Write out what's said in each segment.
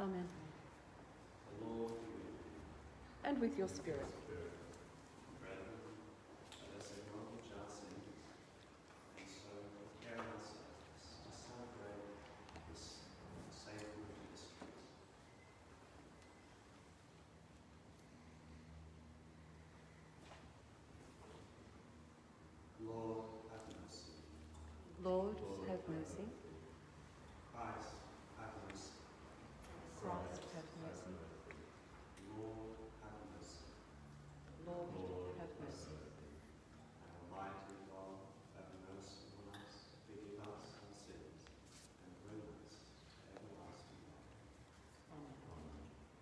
Amen. The Lord be with you. And with your spirit. Brethren, let us acknowledge our sins and so prepare ourselves to celebrate this sacred mystery. Lord, have mercy. Lord, have mercy. Christ, have mercy. Christ, have mercy. Lord, have mercy. Lord, have mercy. And Almighty God, have mercy on us, forgive us our sins, and bring us to everlasting life. Amen.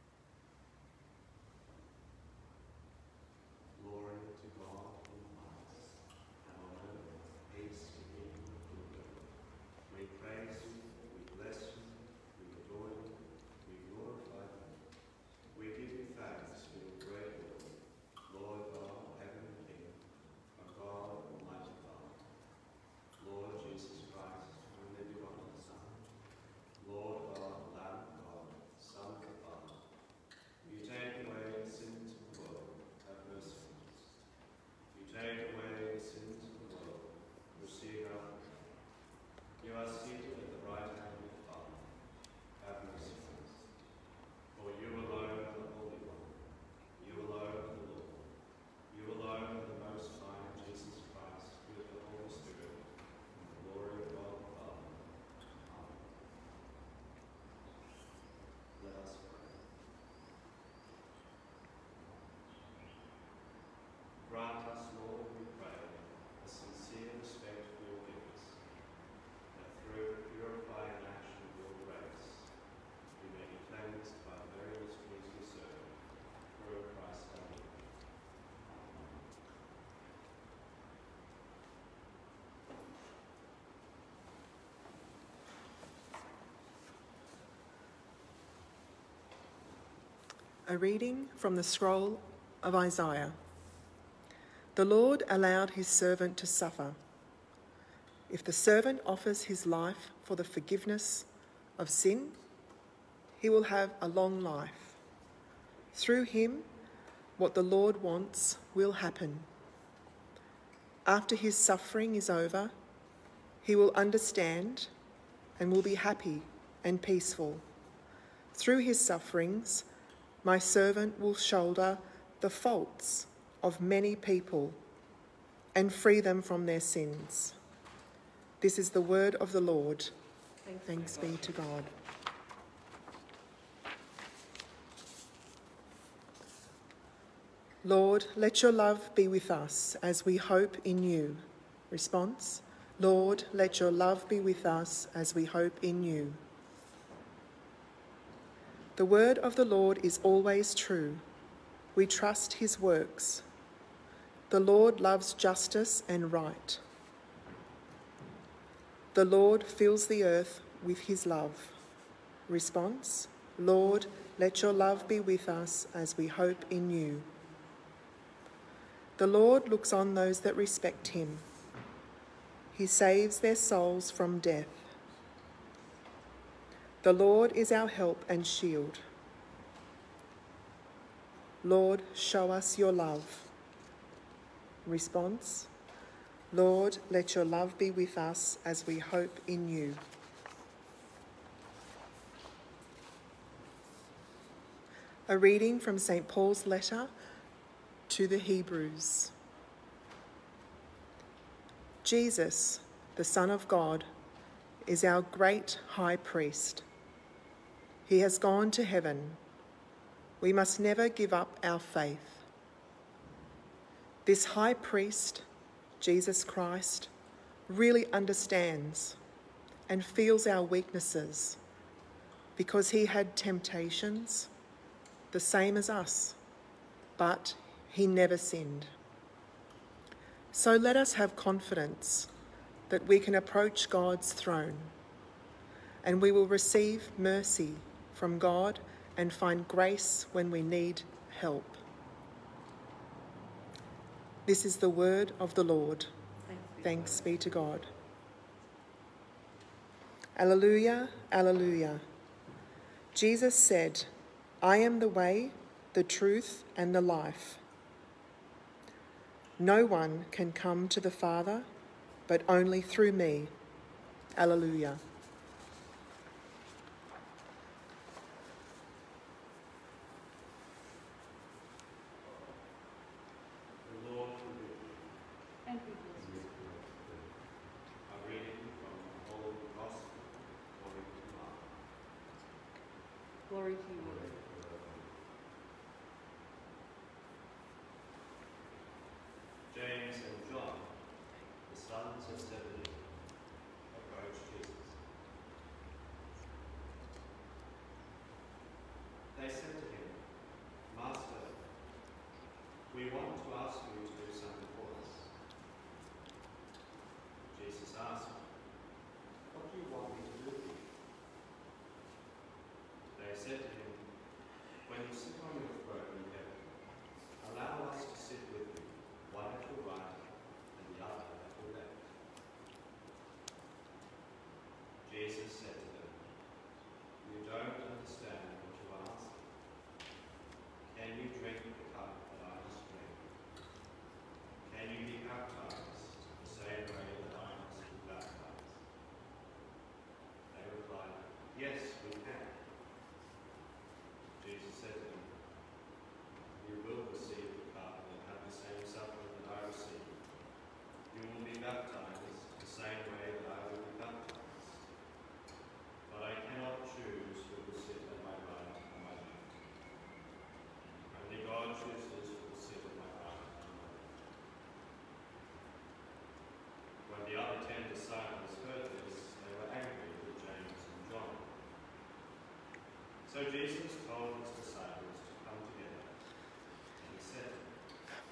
Glory to God in the highest, and on earth peace to him who will. We praise you, we bless you, we adore you, we glorify you. We give you thanks for your great will, Lord God, heaven and king, our God, almighty Father. Lord Jesus Christ, only begotten Son, Lord God, Lamb of God, Son of the Father. You take away the sins of the world, have mercy on us. You take away the sins of the world, receive our prayer. You are seated at the right hand of the Father, have mercy on us. For you alone are the Holy One, you alone are the Lord, you alone are the Most High, Jesus Christ, with the Holy Spirit, in the glory of God the Father. Amen. Let us pray. Grant us, Lord, we pray, a sincere respect for your gifts, that through the purifying action of your grace, we may be cleansed by the very mysteries we serve, through Christ our Lord. Amen. A reading from the scroll of Isaiah. The Lord allowed his servant to suffer. If the servant offers his life for the forgiveness of sin, he will have a long life. Through him, what the Lord wants will happen. After his suffering is over, he will understand and will be happy and peaceful. Through his sufferings, my servant will shoulder the faults of many people and free them from their sins. This is the word of the Lord. Thanks be to God. Lord, let your love be with us as we hope in you. Response: Lord, let your love be with us as we hope in you. The word of the Lord is always true. We trust his works. The Lord loves justice and right. The Lord fills the earth with his love. Response: Lord, let your love be with us as we hope in you. The Lord looks on those that respect him. He saves their souls from death. The Lord is our help and shield. Lord, show us your love. Response: Lord, let your love be with us as we hope in you. A reading from St. Paul's letter to the Hebrews. Jesus, the Son of God, is our great high priest. He has gone to heaven. We must never give up our faith. This high priest, Jesus Christ, really understands and feels our weaknesses because he had temptations the same as us, but he never sinned. So let us have confidence that we can approach God's throne and we will receive mercy from God and find grace when we need help. This is the word of the Lord. Thanks be to God. Alleluia, alleluia. Jesus said, "I am the way, the truth, and the life. No one can come to the Father but only through me." Alleluia. The Lord be with you. And we bless you. A reading from the Holy Gospel according to Mark. Glory to you, Lord. James and John, the sons of Zebedee, approached Jesus. They said to him, "Master, we want to ask you to do something for us." Jesus asked, "What do you want me to do for you?" They said to him, "When you sit on your throne in heaven, allow us to sit with you, one at your right and the other at your left." Jesus said to them, "You don't understand what you are asking. Can you drink the cup that I must drink? Can you be baptized the same way that I must be baptized?" They replied, "Yes, we can." Jesus said to them, "You will receive the cup and have the same suffering that I received. You will be baptized the same way that I will be baptized. But I cannot choose who will sit at my right or my left. Only God chooses who will sit at my right or my left." When the other 10 disciples heard this, they were angry with James and John. So Jesus told his disciples to come together, and he said to them,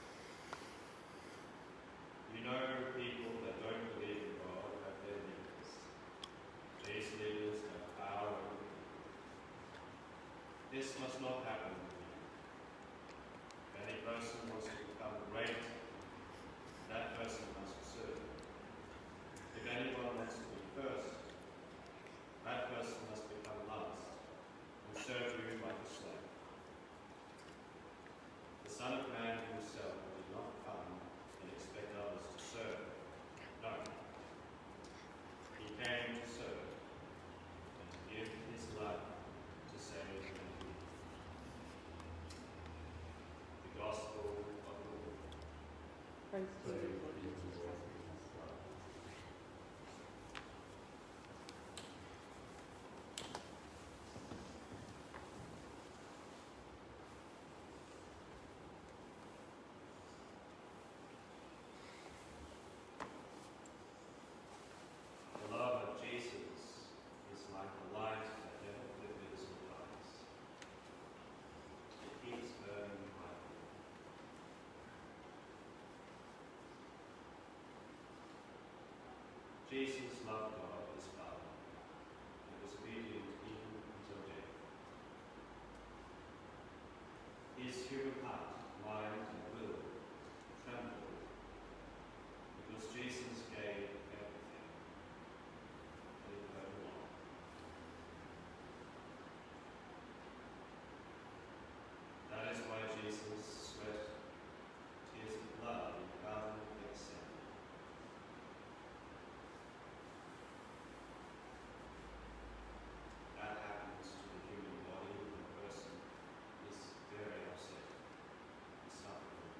"You know, people that don't believe in God have their leaders. These leaders have power over people. This must not happen with you. If any person wants to become great, that person must serve. If anyone wants to be first, that person must become last and serve you like a slave. The Son of Man himself did not come and expect others to serve. No. He came to serve and to give his life to save many. The Gospel of the Lord. Praise to you, Lord. The love of Jesus is like a light that never flickers or dies. It keeps burning brightly. Jesus loved God his Father and was obedient even until death. His human heart, mind, and will trembled because Jesus gave everything. And he heard all. That is why Jesus sweat tears of blood in the Garden of Gethsemane. That happens to the human body when a person is very upset and suffering.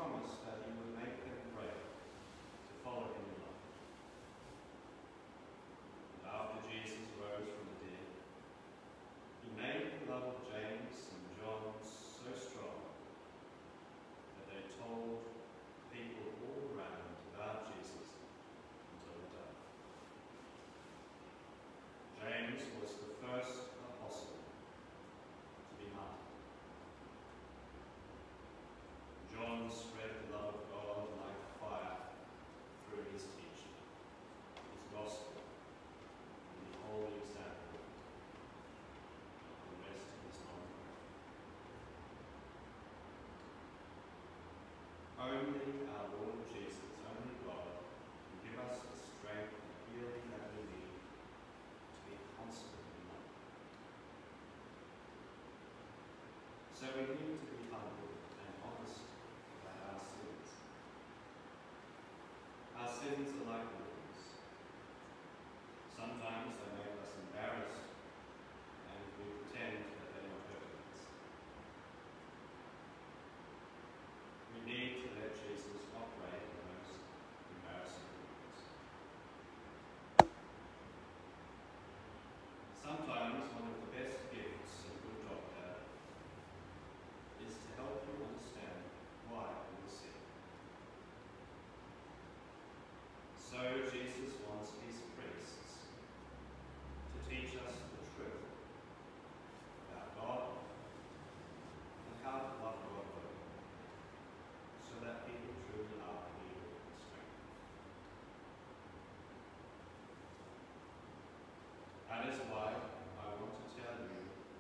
promised that he would make them brave to follow him in life. And after Jesus rose from the dead, he made the love of James and John so strong that they told people all around about Jesus until they died. James was the first apostle to be martyred. John spread the love of God like fire through his teaching, his gospel, and the holy example of the rest of his life. Only our Lord Jesus, only God, can give us the strength and healing that we need to be constant in life. So we need to be humble and honest about our sins. Our sins are like wounds. Sometimes they make us embarrassed and we pretend that they're not hurting us. We need to let Jesus operate in those embarrassing wounds. Sometimes one of the best gifts a good doctor is to help you understand why you are sick. So Jesus wants his priests to teach us the truth about God and how to love God well, so that people truly are healed and strengthened. That is why I want to tell you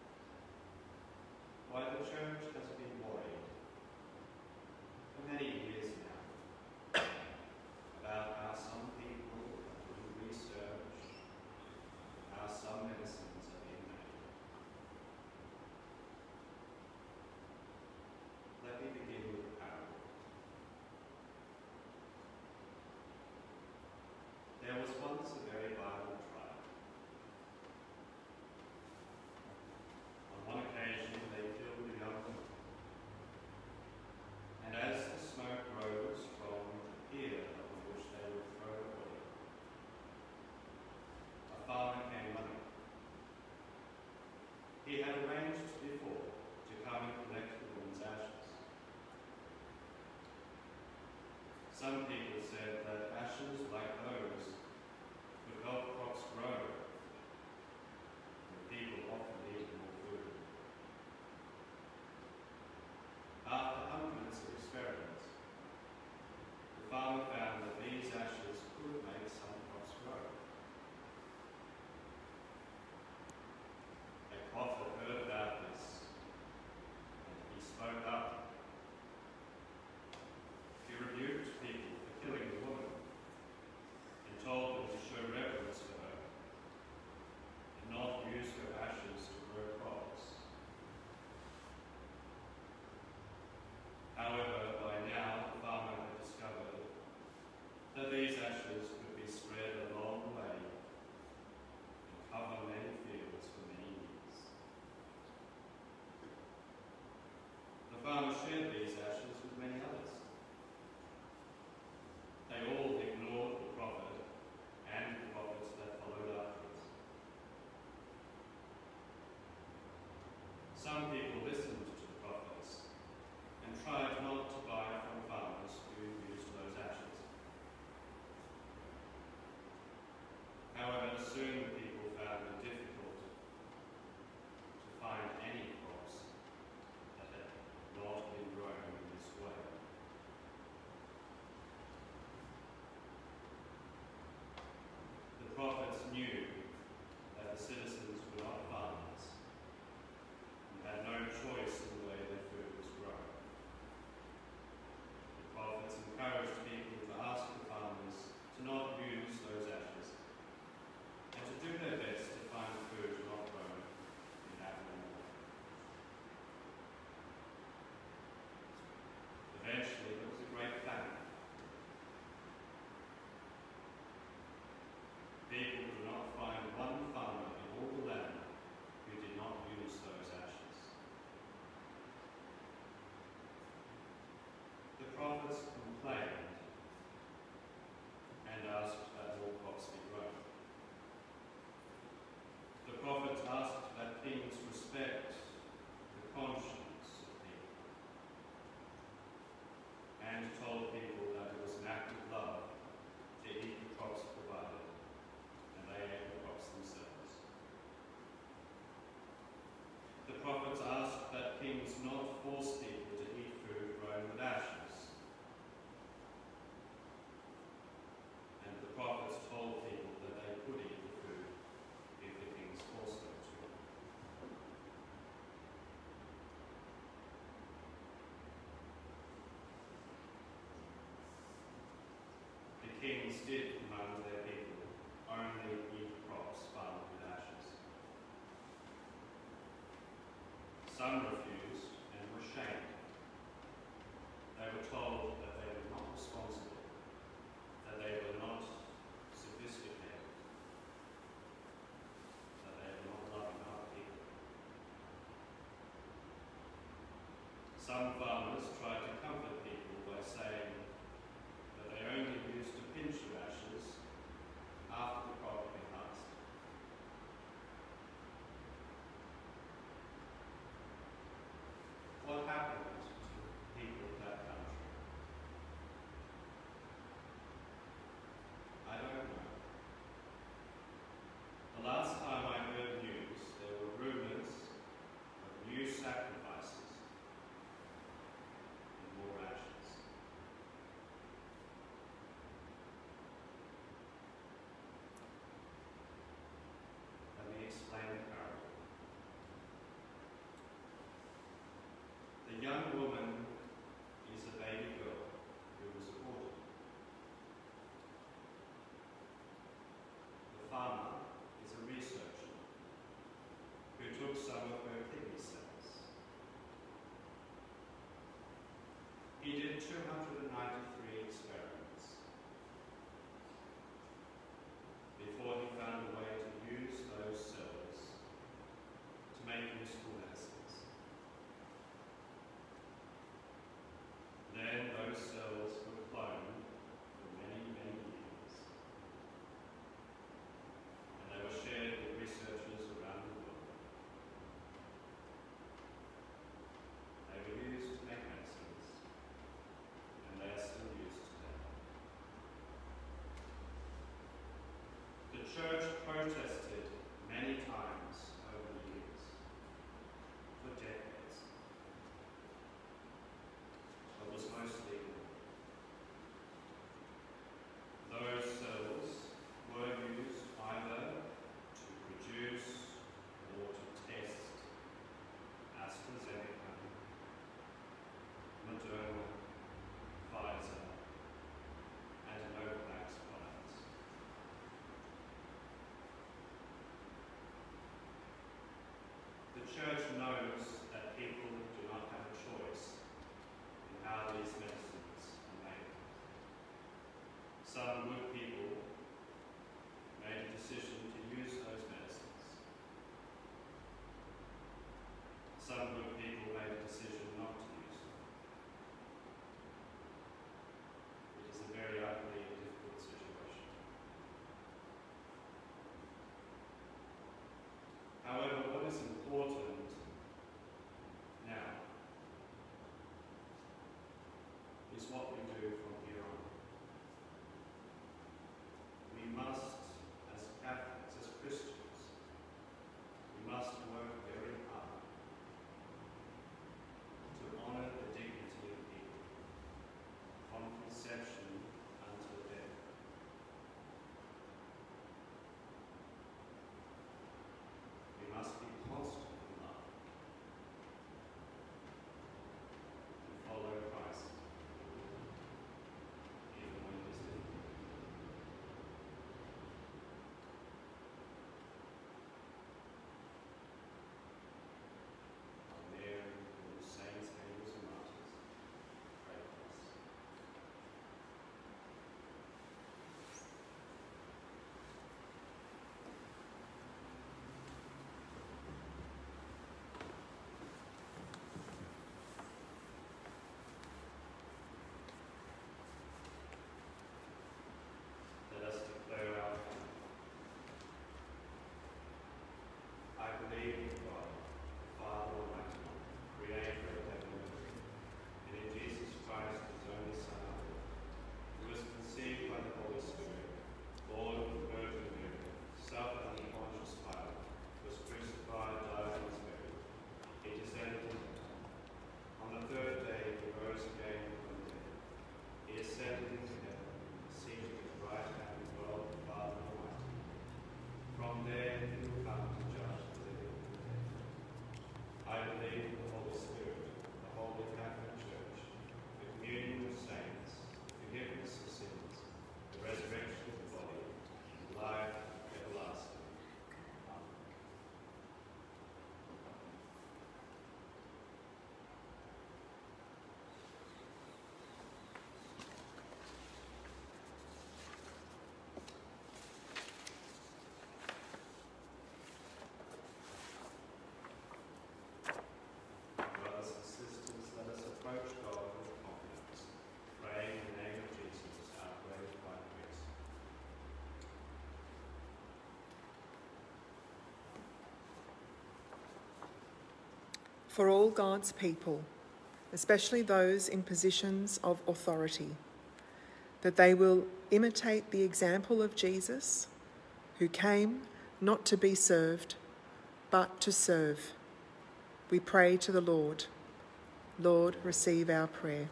why the church has been worried for many years now about how some people are doing research, how some medicines are being made. Let me begin with a parable. There was once a very violent tribe. On one occasion, they killed a young woman. And as the smoke rose from the pier on which they would throw the body, a farmer came running. He had arranged before to come and collect the woman's ashes. Some people said that ashes like those would help crops grow, and people often need more food. After hundreds of experiments, the farmer found that these ashes could make some crops grow. A prophet heard about this, and he spoke up. He rebuked people for killing the woman, kings did among their people only eat crops farmed with ashes. Some refused and were shamed. They were told that they were not responsible, that they were not sophisticated, that they were not loving other people. Some farmers tried to comfort people by saying that they only used a pinch of ashes after the crop had been harvested. What happened to the people of that country? I don't know. The last time I heard news, there were rumours of new sacrifices and more ashes. Let me explain the parable. The young woman is a baby girl who was aborted. The farmer is a researcher who took some of her kidney cells. He did 293 experiments before he found a way to use those cells to make useful medicines. Then those cells were cloned for many, many years, and they were shared with researchers around the world. They were used to make medicines, and they are still used today. The church protested many times over the years, for decades, but was mostly ignored. Those cells were used either to produce or to test AstraZeneca, Moderna, Pfizer, and Novavax products. The church knows that people do not have a choice in how these medicines are made. Some good people made a decision to use those medicines. Some good people made a decision not to use them. It is a very ugly and difficult situation. However, what is important now is what we do from here on. We must, as Catholics, as Christians, we must work very hard to honour the dignity of people from conception until death. We must be constant in love and follow Christ. for all God's people, especially those in positions of authority, that they will imitate the example of Jesus, who came not to be served, but to serve. We pray to the Lord. Lord, receive our prayer.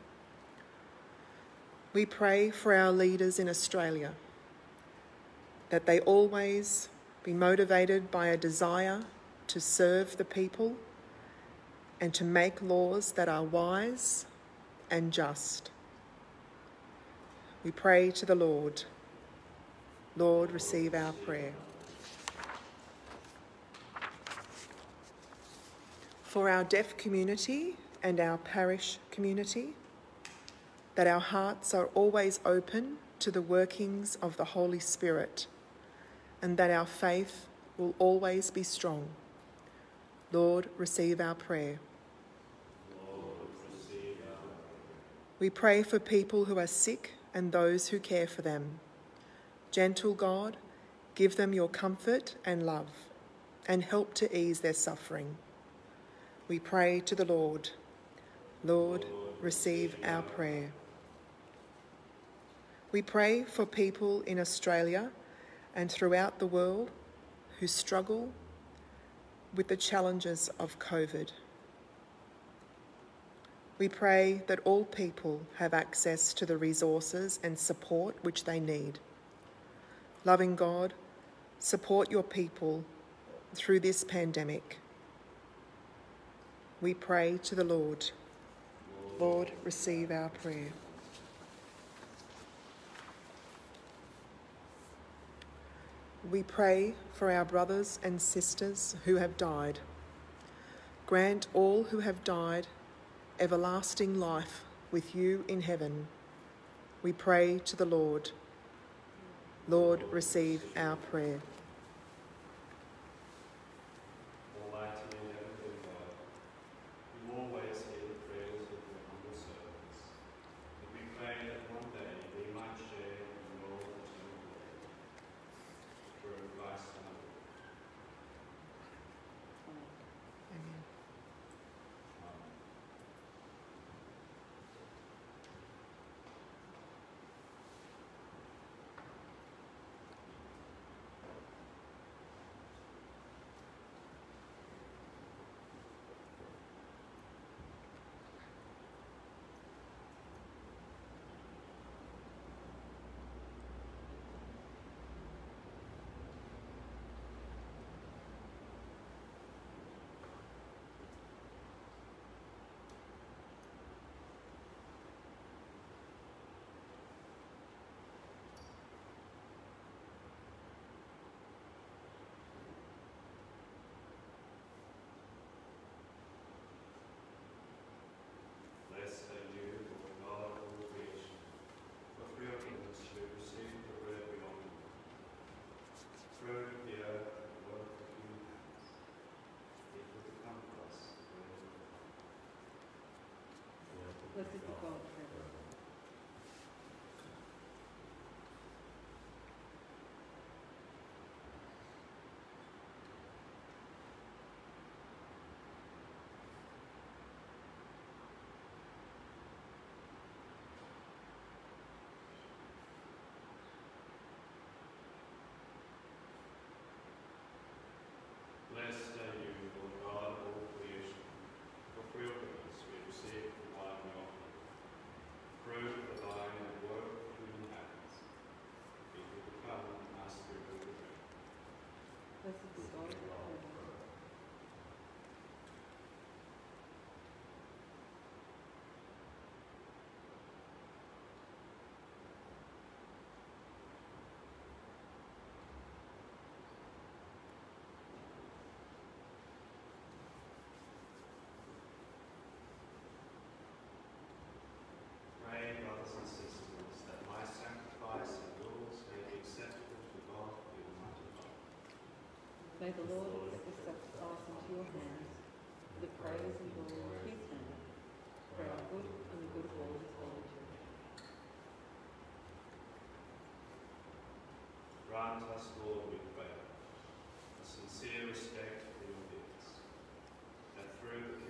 We pray for our leaders in Australia, that they always be motivated by a desire to serve the people and to make laws that are wise and just. We pray to the Lord. Lord, receive our prayer. For our deaf community and our parish community, that our hearts are always open to the workings of the Holy Spirit, and that our faith will always be strong. Lord, receive our prayer. Lord, receive our prayer. We pray for people who are sick and those who care for them. Gentle God, give them your comfort and love, and help to ease their suffering. We pray to the Lord. Lord, receive our prayer. We pray for people in Australia and throughout the world who struggle with the challenges of COVID. We pray that all people have access to the resources and support which they need. Loving God, support your people through this pandemic. We pray to the Lord. Lord, receive our prayer. We pray for our brothers and sisters who have died. Grant all who have died everlasting life with you in heaven. We pray to the Lord. Lord, receive our prayer. Almighty and heavenly God, you always hear the prayers of your humble servants, and we pray that one day we might share in your eternal glory. Through Christ our Lord. Amen. Amen. Blessed are you, Lord God of all creation, for through your goodness we have received the bread we offer you. Fruit of the earth and the work of human hands, it will become for us the bread of life. Blessed be God forever. Blessed are you, Lord God of all creation, for through your goodness we have received the wine we offer you. Fruit of the vine and work of human hands, it will become our spiritual drink. Blessed be God forever. Pray, brothers and sisters, that my sacrifice and yours may be acceptable to God, the Almighty God. May the Lord accept this sacrifice into your hands for the praise and glory of his name, for our good and the good of all his holy church. Grant us, Lord, we pray, a sincere respect for your gifts, that through the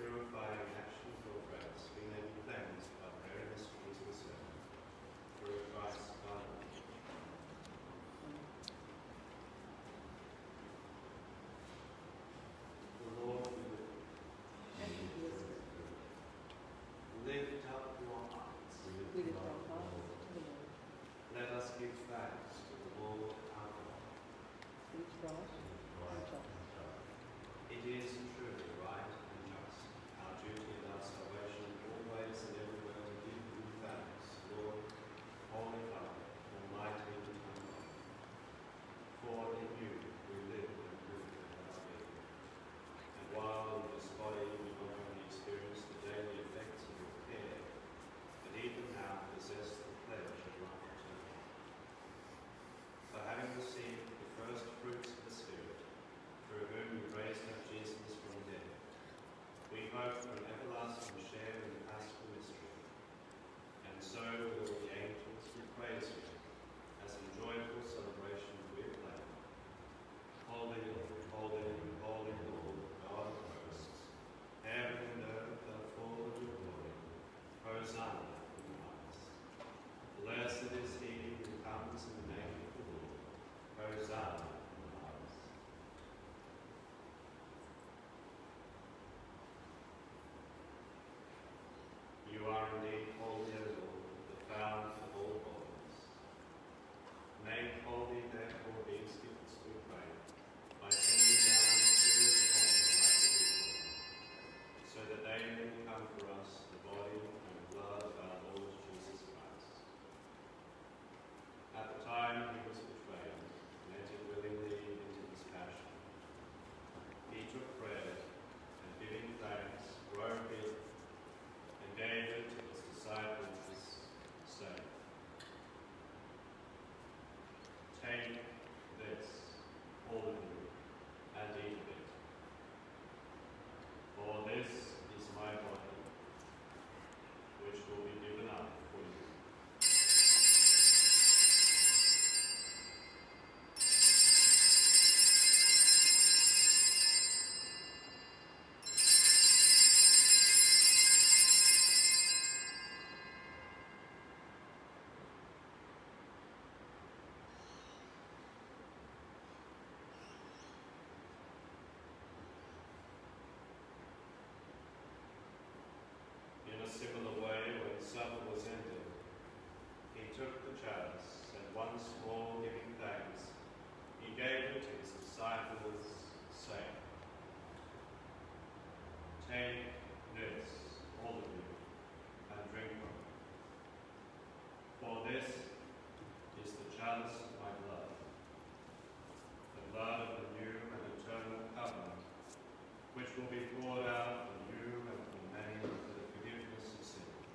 Take this, all of you, and drink from it. For this is the chalice of my blood, the blood of the new and eternal covenant, which will be poured out for you and for many for the forgiveness of sins.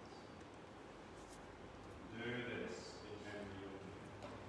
Do this in memory of me.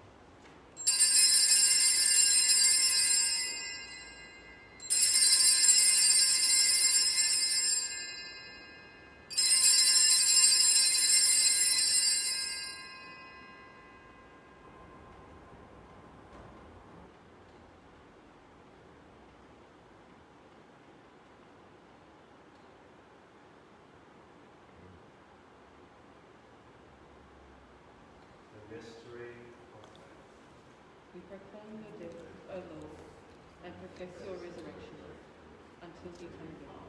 Mystery of faith. We proclaim your death, O Lord, and profess your resurrection until you come again.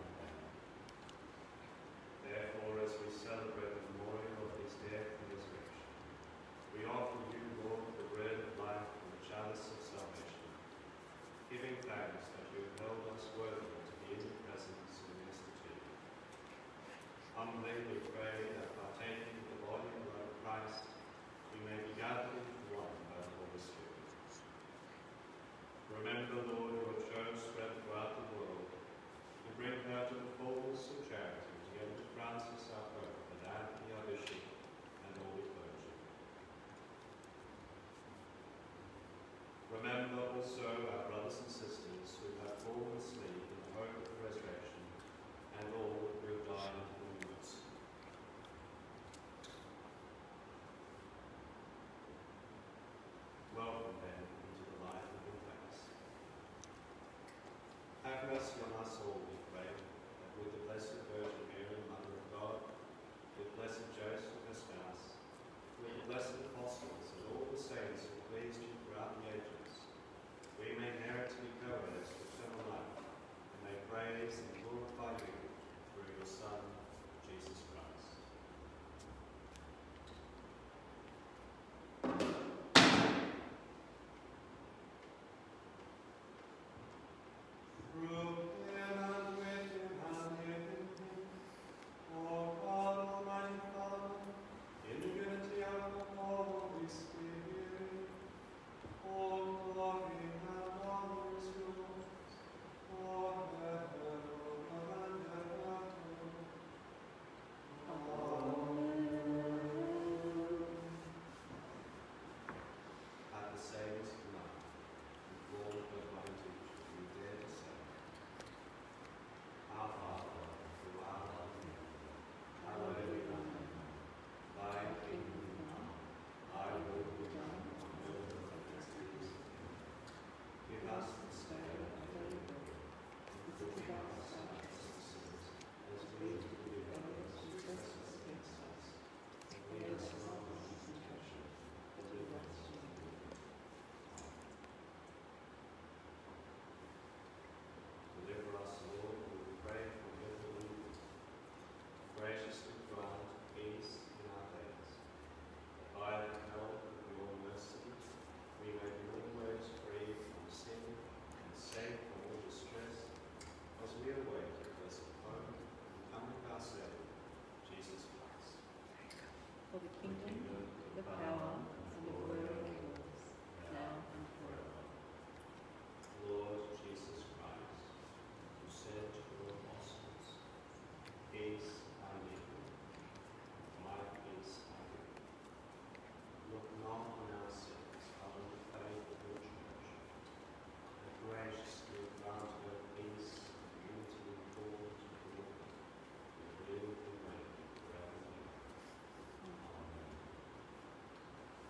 Therefore, as we celebrate the memorial of his death and resurrection, we offer you, Lord, the bread of life and the chalice of salvation, giving thanks that you have held us worthy to be in your presence and minister to you. Humbly we pray that partaking of the body and blood of Christ, we may be gathered into one by the Holy Spirit. Remember, Lord, your church spread throughout the world, and bring her to the fullness of charity, together with Francis our Pope, and Anthony our Bishop, and all the clergy. Remember also our brothers and sisters who have fallen asleep in the hope of the resurrection, and all who have died in the mercy. Welcome then into the life of your face. Have mercy on us all, we pray, that with the Blessed Virgin Mary, Mother of God, with Blessed Joseph, her spouse, with the blessed apostles and all the saints who pleased you throughout the ages, we may merit to be co-heirs to eternal life, and may praise and glorify you through your Son, Jesus Christ. For the kingdom, the power, and the glory are yours, now and forever. Lord Jesus Christ, who said to your apostles, "Peace I leave you, my peace I give you. Look not on our sins, but on the faith of your church, and graciously grant her peace and unity in thought and work, who live and reign forever and ever. Amen.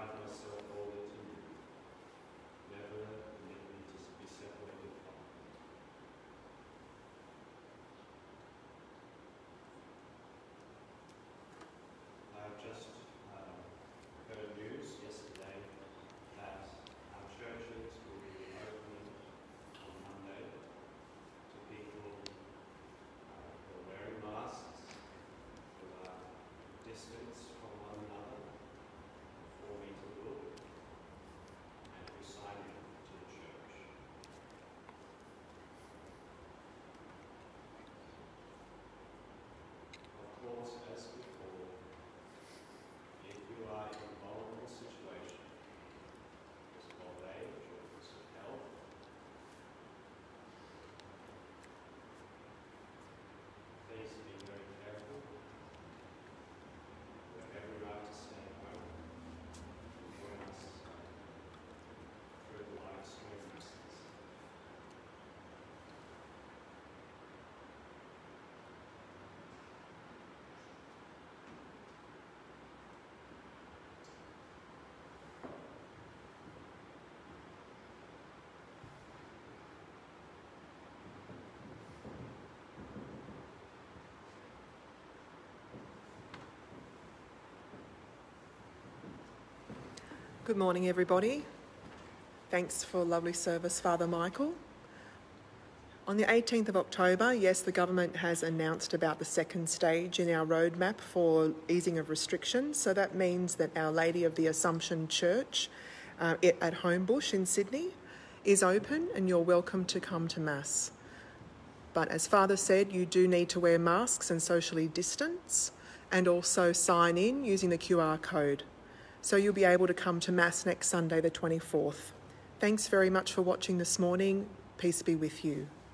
find myself holding to you. Never permit me to be separated from you. I've just heard news yesterday that our churches will be opening on Monday to people who are wearing masks, who are distance from one another, 4 metre rule, and who sign in to the church. Of course, as before, if you are in a vulnerable situation, because of old age or because of health, please be very careful. You have every right to stay at home and join us through the LiveStreamed lessons. Good morning, everybody. Thanks for a lovely service, Father Michael. On the 18th of October, yes, the government has announced about the second stage in our roadmap for easing of restrictions. So that means that Our Lady of the Assumption Church at Homebush in Sydney is open and you're welcome to come to Mass. But as Father said, you do need to wear masks and socially distance and also sign in using the QR code. So you'll be able to come to Mass next Sunday, the 24th. Thanks very much for watching this morning. Peace be with you.